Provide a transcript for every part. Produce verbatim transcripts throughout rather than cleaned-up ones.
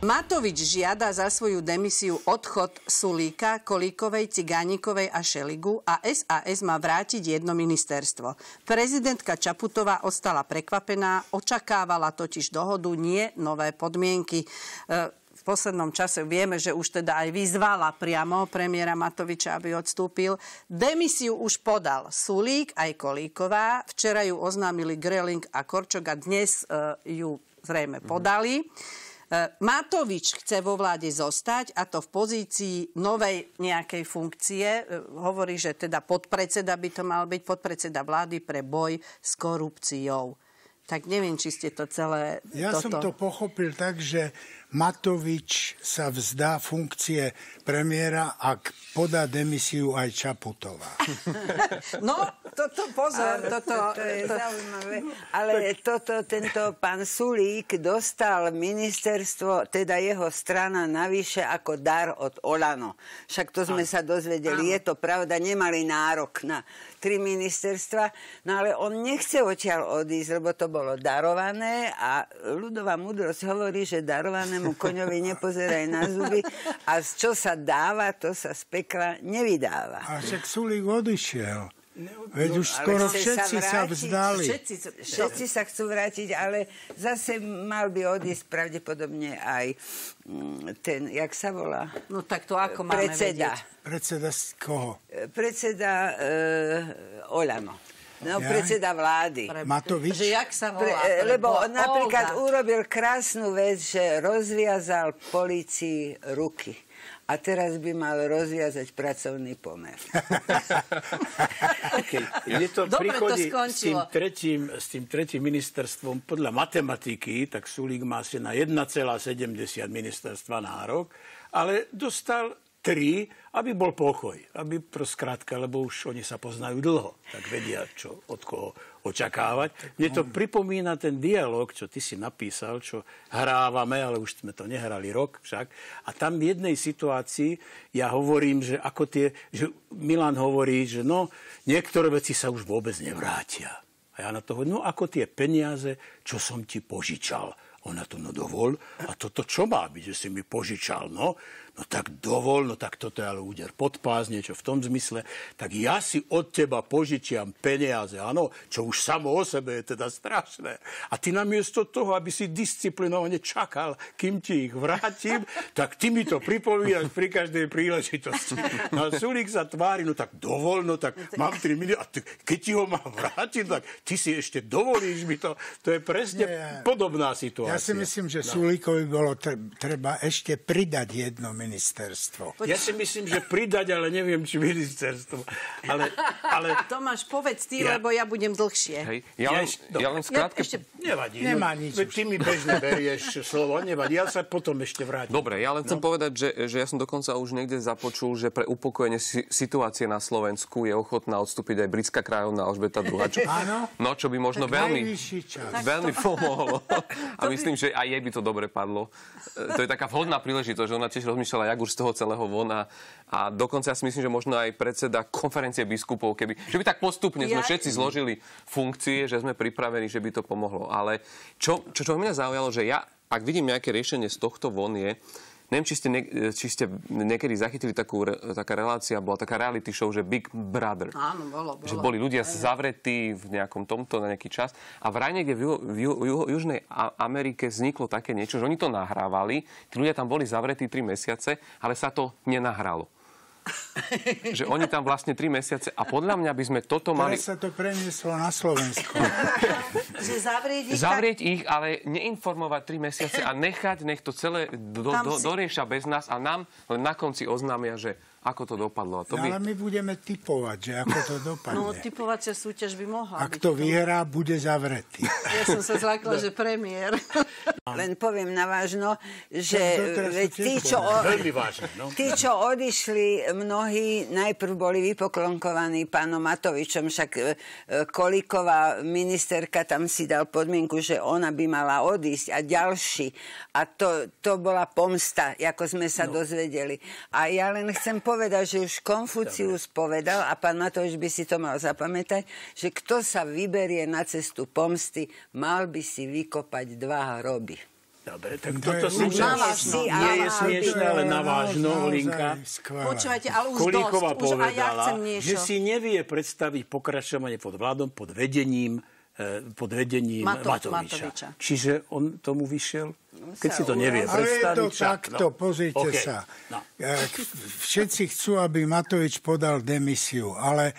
Matovič žiada za svoju demisiu odchod Sulíka, Kolíkovej, Cigánikovej a Šeligu a es a es má vrátiť jedno ministerstvo. Prezidentka Čaputová ostala prekvapená, očakávala totiž dohodu, nie nové podmienky. V poslednom čase vieme, že už teda aj vyzvala priamo premiéra Matoviča, aby odstúpil. Demisiu už podal Sulík aj Kolíková. Včera ju oznámili Greling a Korčok a dnes uh, ju zrejme podali. Matovič chce vo vláde zostať, a to v pozícii novej nejakej funkcie. Hovorí, že teda podpredseda by to mal byť, podpredseda vlády pre boj s korupciou. Tak neviem, či ste to celé... Ja toto... som to pochopil tak, že Matovič sa vzdá funkcie premiéra, ak podá demisiu aj Čaputová. No, toto pozor. Ale, toto, to, to je to... zaujímavé. Ale toto, tento pán Sulík dostal ministerstvo, teda jeho strana, navyše ako dar od Olano. Však to sme sa dozvedeli. Je to pravda, nemali nárok na tri ministerstva, no ale on nechce odtiaľ odísť, lebo to bolo darované a ľudová múdrosť hovorí, že darovanému koňovi nepozeraj na zuby a čo sa dáva, to sa z pekla nevydáva. A však Sulík odišiel. Veď už skoro všetci sa, sa vzdali. Všetci, všetci sa chcú vrátiť, ale zase mal by odísť pravdepodobne aj ten, jak sa volá? No tak to ako máme predseda. vedieť? Predseda z koho? Predseda uh, Olano. No, ja? Predseda vlády. Pre... Matovič? Že jak sa volá? Pre, lebo on napríklad Olga. urobil krásnu vec, že rozviazal polícii ruky. A teraz by mal rozviazať pracovný pomer. Okay. Je to Dobre príchodí to s tým, tretím, s tým tretím ministerstvom. Podľa matematiky, tak Sulík má asi na jeden celá sedem ministerstva nárok, ale dostal tri, aby bol pokoj. Aby proskrátka, lebo už oni sa poznajú dlho. Tak vedia, čo, od koho očakávať. Mne to pripomína ten dialog, čo ty si napísal, čo hrávame, ale už sme to nehrali rok však. A tam v jednej situácii ja hovorím, že ako tie, že Milan hovorí, že no, niektoré veci sa už vôbec nevrátia. A ja na to hovorím, no ako tie peniaze, čo som ti požičal. Ona to, no dovol, a toto čo má byť, že si mi požičal, no? No tak dovol, no tak toto je ale úder pod pás, niečo v tom zmysle. Tak ja si od teba požičiam peniaze, áno, čo už samo o sebe je teda strašné. A ty namiesto toho, aby si disciplinovane čakal, kým ti ich vrátim, tak ty mi to pripomínaš pri každej príležitosti. No a Sulík sa tvári, no tak dovol, no tak mám tri milióny, a ty, keď ti ho mám vrátiť, tak ty si ešte dovolíš mi to. To je presne Nie. podobná situácia. Ja si myslím, že no. Sulíkovi bolo treba ešte pridať jedno ministerstvo. Ja si myslím, že pridať, ale neviem, či ministerstvo. Ale, ale... Tomáš, povedz ty, ja... lebo ja budem dlhšie. Hej, ja, len, ja len skrátke... Ja ešte... Nevadí. Nemá nič. Veď ty mi bežne berieš slovo, nevadí. Ja sa potom ešte vrátim. Dobre, ja len chcem no. povedať, že, že ja som dokonca už niekde započul, že pre upokojenie si, situácie na Slovensku je ochotná odstúpiť aj britská kráľovná Alžbeta druhá. Čo, no, čo by možno tak veľmi, veľmi to... pomohlo. A myslím, že aj jej by to dobre padlo. To je taká vhodná príležitosť, že ona tiež rozmýšľala, jak už z toho celého von. A, a dokonca ja si myslím, že možno aj predseda konferencie biskupov, keby, že by tak postupne sme všetci zložili funkcie, že sme pripravení, že by to pomohlo. Ale čo, čo, čo mňa zaujalo, že ja, ak vidím nejaké riešenie z tohto von je, neviem, či ste, ne, či ste niekedy zachytili takú, taká relácia, bola taká reality show, že Big Brother. Áno, bolo, bolo. Že boli ľudia zavretí v nejakom tomto na nejaký čas. A vraj niekde v, v, v, v Južnej Amerike vzniklo také niečo, že oni to nahrávali, tí ľudia tam boli zavretí tri mesiace, ale sa to nenahralo. Že oni tam vlastne tri mesiace a podľa mňa by sme toto mali... Teraz sa to prenieslo na Slovensko. Že zavrieť ich, zavrieť tak... ich, ale neinformovať tri mesiace a nechať, nech to celé do, do, si... dorieša bez nás a nám len na konci oznámia, že ako to dopadlo. A to by... No, ale my budeme tipovať, že ako to dopadne. No, tipovacia súťaž by mohla Ak byť. to vyhrá, bude zavretý. Ja som sa zlákla, že premiér. Len poviem na vážno, že veď tí, čo, o... vážne, no. tí, čo odišli, mnohí najprv boli vypoklonkovaní pánom Matovičom, však Kolíková ministerka tam si dal podmienku, že ona by mala odísť a ďalší. A to, to bola pomsta, ako sme sa no. dozvedeli. A ja len chcem povedať, že už Konfucius povedal, a pán Matovič by si to mal zapamätať, že kto sa vyberie na cestu pomsty, mal by si vykopať dva hroby. Dobre, tak To toto je si navážno. nie je smiešné, ale To je navážno, naozaj Linka. skvelé. Počúvajte, ale už Kolíková dosť. Už aj ja povedala, chcem niečo. že si nevie predstaviť pokračovanie pod vládom pod vedením, eh, pod vedením Mato- Matoviča. Matoviča. Čiže on tomu vyšiel? Keď si to nevie Ale je predstaviť. to však, takto, pozrite OK, sa. No. E, Všetci chcú, aby Matovič podal demisiu, ale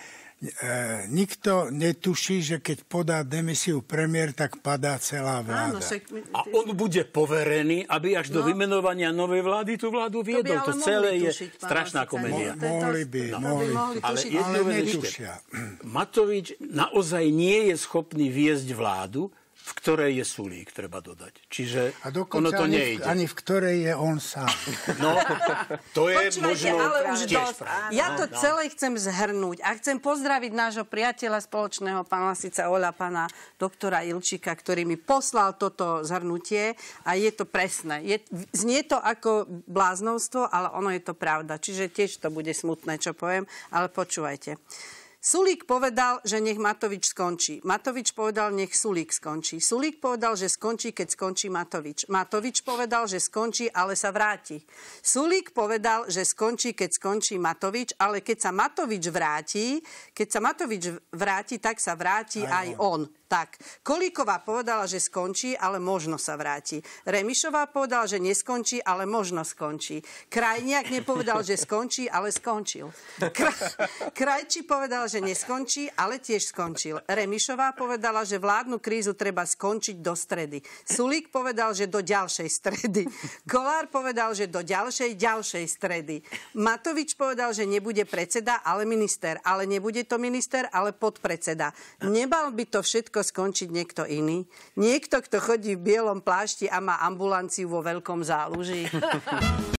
e, nikto netuší, že keď podá demisiu premiér, tak padá celá Áno, vláda. však... A on bude poverený, aby až do No. vymenovania novej vlády tú vládu viedol. ale To, mohli celé je tušiť, pán strašná Lasica, komédia. nie? To je to- Mohli by, to by mohli. mohli Ale tušiť. jednu Ale vec ešte. netušia. Matovič naozaj nie je schopný viesť vládu, v ktorej je Sulík, treba dodať. Čiže A ono dokonca to ani, v, nejde. ani v ktorej je on sám. No, to je Počúvajte, možno ale už tiež dosť. pravda. Ja to No, no. celé chcem zhrnúť a chcem pozdraviť nášho priateľa spoločného, pána Lasica Oľa, pána doktora Ilčíka, ktorý mi poslal toto zhrnutie a je to presné. Je, znie to ako bláznovstvo, ale ono je to pravda. Čiže tiež to bude smutné, čo poviem, ale počúvajte. Sulík povedal, že nech Matovič skončí. Matovič povedal, nech Sulík skončí. Sulík povedal, že skončí, keď skončí Matovič. Matovič povedal, že skončí, ale sa vráti. Sulík povedal, že skončí, keď skončí Matovič, ale keď sa Matovič vráti, keď sa Matovič vráti, tak sa vráti aj, aj on. Tak, Kolíková povedala, že skončí, ale možno sa vráti. Remišová povedala, že neskončí, ale možno skončí. Krajniak nepovedal, že skončí, ale skončil. Kra- Krajčí povedal, že neskončí, ale tiež skončil. Remišová povedala, že vládnu krízu treba skončiť do stredy. Sulík povedal, že do ďalšej stredy. Kolár povedal, že do ďalšej, ďalšej stredy. Matovič povedal, že nebude predseda, ale minister. Ale nebude to minister, ale podpredseda. Nemal by to všetko skončiť niekto iný? Niekto, kto chodí v bielom plášti a má ambulanciu vo veľkom záluží?